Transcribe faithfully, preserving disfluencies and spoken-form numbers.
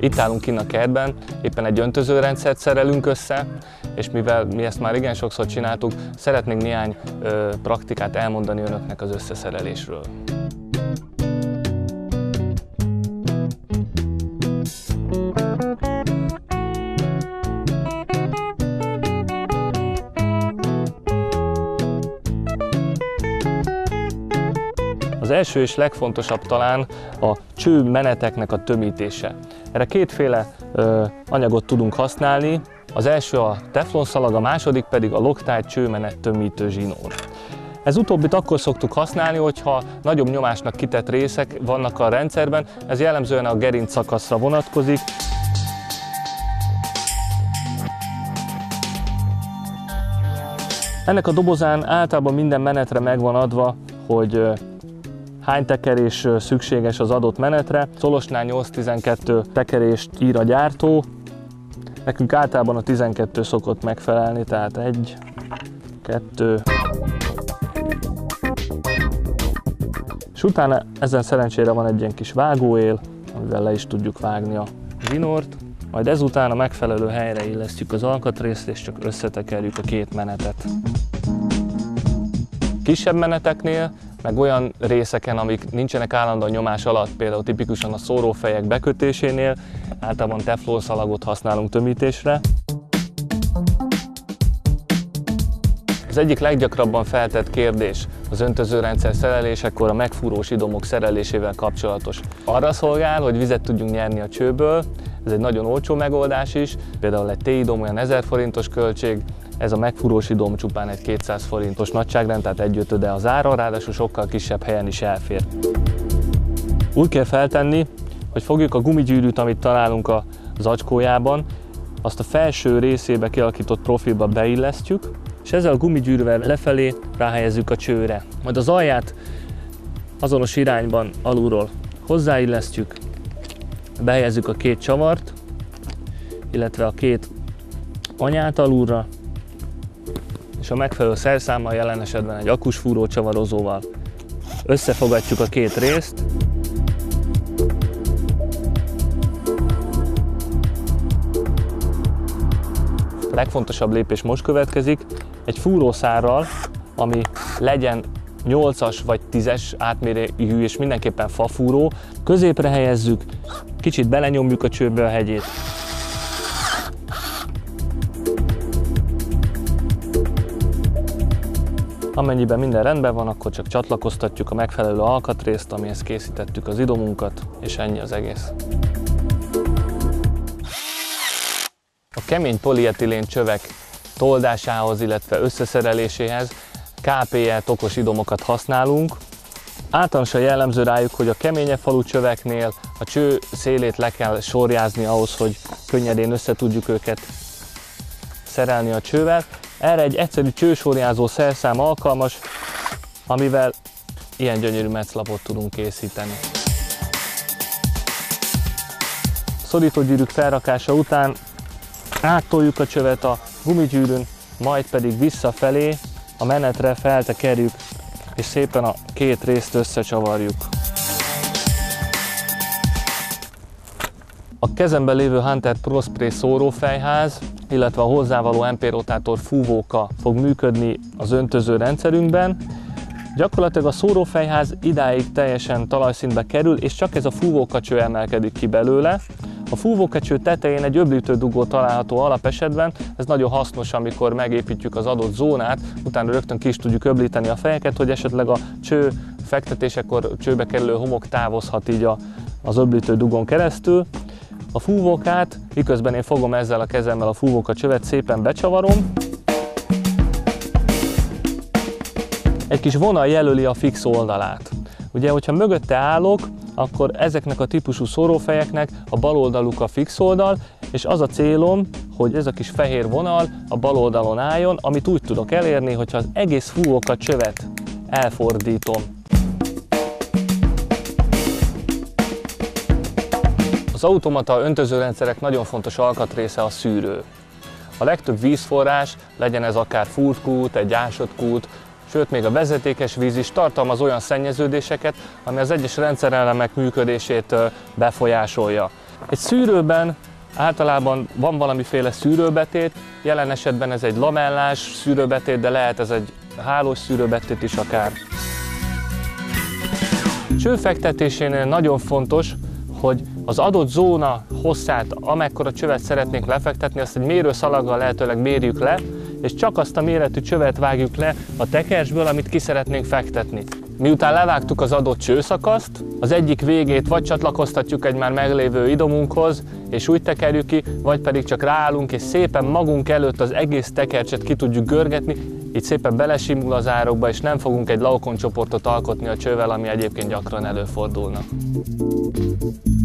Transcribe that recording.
Itt állunk kinn a kertben, éppen egy öntözőrendszert szerelünk össze, és mivel mi ezt már igen sokszor csináltuk, szeretnénk néhány ö, praktikát elmondani önöknek az összeszerelésről. Az első és legfontosabb talán a csőmeneteknek a tömítése. Erre kétféle ö, anyagot tudunk használni. Az első a teflonszalag, a második pedig a Loctite csőmenet tömítő zsinór. Ez utóbbit akkor szoktuk használni, hogyha nagyobb nyomásnak kitett részek vannak a rendszerben, ez jellemzően a gerinc szakaszra vonatkozik. Ennek a dobozán általában minden menetre meg van adva, hogy hány tekerés szükséges az adott menetre. Szolosnál nyolc tizenkettő tekerést ír a gyártó. Nekünk általában a tizenkettő szokott megfelelni, tehát egy, kettő. És utána ezen szerencsére van egy ilyen kis vágóél, amivel le is tudjuk vágni a zsinort. Majd ezután a megfelelő helyre illesztjük az alkatrészt, és csak összetekerjük a két menetet. Kisebb meneteknél, meg olyan részeken, amik nincsenek állandó nyomás alatt, például tipikusan a szórófejek bekötésénél, általában teflonszalagot használunk tömítésre. Az egyik leggyakrabban feltett kérdés az öntözőrendszer szerelésekor a megfúrós idomok szerelésével kapcsolatos. Arra szolgál, hogy vizet tudjunk nyerni a csőből, ez egy nagyon olcsó megoldás is, például egy T-idom olyan ezer forintos költség, ez a megfúrós idom csupán egy kétszáz forintos nagyságrend, tehát egy ötöde az ára, ráadásul sokkal kisebb helyen is elfér. Úgy kell feltenni, hogy fogjuk a gumigyűrűt, amit találunk a zacskójában, azt a felső részébe kialakított profilba beillesztjük, és ezzel a gumigyűrűvel lefelé ráhelyezzük a csőre. Majd az alját azonos irányban alulról hozzáillesztjük, behelyezzük a két csavart, illetve a két anyát alulra, és a megfelelő szerszámmal, jelen esetben egy akusfúró csavarozóval összefogatjuk a két részt. A legfontosabb lépés most következik, egy fúrószárral, ami legyen nyolcas vagy tízes átmérőjű és mindenképpen fafúró, középre helyezzük, kicsit belenyomjuk a csőbe a hegyét. Amennyiben minden rendben van, akkor csak csatlakoztatjuk a megfelelő alkatrészt, amihez készítettük az idomunkat, és ennyi az egész. A kemény polietilén csövek toldásához, illetve összeszereléséhez ká pé é tokos idomokat használunk. Általánosan jellemző rájuk, hogy a keményebb falú csöveknél a cső szélét le kell sorjázni ahhoz, hogy könnyedén össze tudjuk őket szerelni a csővel. Erre egy egyszerű csősorjázó szerszám alkalmas, amivel ilyen gyönyörű metszlapot tudunk készíteni. Szorítógyűrűk felrakása után áttoljuk a csövet a gumigyűrűn, majd pedig visszafelé a menetre feltekerjük, és szépen a két részt összecsavarjuk. A kezemben lévő Hunter ProSpray szórófejház, illetve a hozzávaló em pé rotátor fúvóka fog működni az öntöző rendszerünkben. Gyakorlatilag a szórófejház idáig teljesen talajszintbe kerül, és csak ez a fúvókacső emelkedik ki belőle. A fúvókacső tetején egy öblítődugó található alapesetben, ez nagyon hasznos, amikor megépítjük az adott zónát, utána rögtön ki is tudjuk öblíteni a fejeket, hogy esetleg a cső fektetésekor csőbe kerülő homok távozhat így a, az öblítődugón keresztül. A fúvókát, miközben én fogom ezzel a kezemmel a fúvóka csövet, szépen becsavarom. Egy kis vonal jelöli a fix oldalát. Ugye, hogyha mögötte állok, akkor ezeknek a típusú szórófejeknek a bal oldaluk a fix oldal, és az a célom, hogy ez a kis fehér vonal a bal oldalon álljon, amit úgy tudok elérni, hogyha az egész fúvóka csövet elfordítom. Az automata öntözőrendszerek nagyon fontos alkatrésze a szűrő. A legtöbb vízforrás, legyen ez akár fúrt kút, egy ásott kút, sőt még a vezetékes víz is tartalmaz olyan szennyeződéseket, ami az egyes rendszerelemek működését befolyásolja. Egy szűrőben általában van valamiféle szűrőbetét, jelen esetben ez egy lamellás szűrőbetét, de lehet ez egy hálós szűrőbetét is akár. Cső fektetésénél nagyon fontos, hogy az adott zóna hosszát, amekkora csövet szeretnénk lefektetni, azt egy mérőszalaggal lehetőleg mérjük le, és csak azt a méretű csövet vágjuk le a tekercsből, amit ki szeretnénk fektetni. Miután levágtuk az adott csőszakaszt, az egyik végét vagy csatlakoztatjuk egy már meglévő idomunkhoz, és úgy tekerjük ki, vagy pedig csak ráállunk, és szépen magunk előtt az egész tekercset ki tudjuk görgetni, így szépen belesimul az árokba, és nem fogunk egy laokon csoportot alkotni a csővel, ami egyébként gyakran előfordulna.